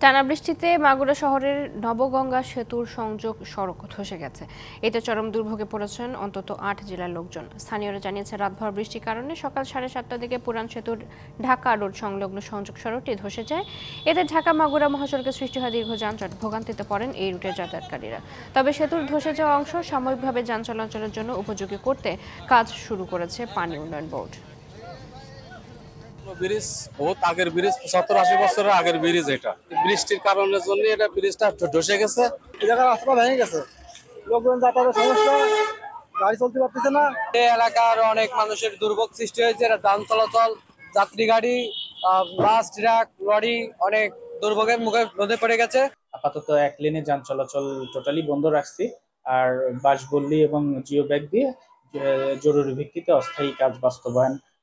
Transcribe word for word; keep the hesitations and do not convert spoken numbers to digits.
টানা বৃষ্টিতে মাগুরা শহরের নবগঙ্গা সেতুর সংযোগ সড়ক ধসে গেছে। এতে চরম দুর্ভোগে পড়েছেন অন্তত আট জেলার লোকজন। স্থানীয়রা জানিয়েছে, রাতভর বৃষ্টির কারণে সকাল সাড়ে সাতটার দিকে পুরান সেতুর ঢাকা রোড সংলগ্ন সংযোগ সড়কটি ধসে যায়। এতে ঢাকা মাগুরা মহাসড়কে সৃষ্টি হয় দীর্ঘ যানজট। ভোগান্তিতে পড়েন এই রুটের যাতায়াতকারীরা। তবে সেতুর ধসে যাওয়া অংশ সাময়িকভাবে যান চলাচলের জন্য উপযোগী করতে কাজ শুরু করেছে পানি উন্নয়ন বোর্ড। ব্রিজ বহুত আগের ব্রিজ, সত্তর আশি বছরের আগের ব্রিজ। এটা বৃষ্টির কারণের জন্য এটা ব্রিজটা ধসে গেছে। এই জায়গার রাস্তা ভেঙে গেছে, লোকজন যাতায়াতের সমস্যা, গাড়ি চলতে পারতেছে না। এই এলাকার অনেক মানুষের দুর্ভোগ সৃষ্টি হয়েছে। এটা যান চলাচল, যাত্রী গাড়ি, বাস, ট্রাক, লরি অনেক দুর্ভোগের মুখে মধ্যে পড়ে গেছে। আপাতত এক লেনে যান চলাচল টোটালি বন্ধ রাখছি, আর বাসবল্লি এবং জিও ব্যাগ দিয়ে জরুরি ভিত্তিতে অস্থায়ী কাজ বাস্তবায়ন